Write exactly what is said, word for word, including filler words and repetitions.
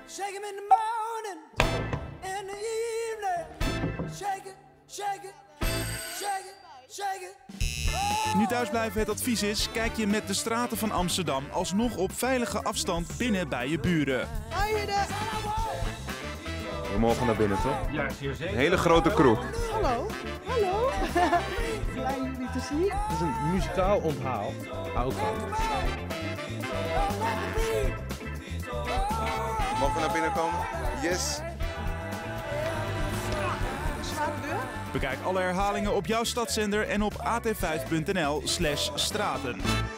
shake 'em in the morning, in the evening. Shake it, shake it, shake it, shake it. Nu thuisblijven het advies is, kijk je met de straten van Amsterdam alsnog op veilige afstand binnen bij je buren. We mogen naar binnen, toch? Ja, zeer zeker. Een hele grote crew. Hallo, hallo. Blij jullie te zien. Het is een muzikaal onthaal. Hou ik van. Mogen we naar binnen komen? Yes. Bekijk alle herhalingen op jouw stadszender en op a t vijf punt n l slash straten.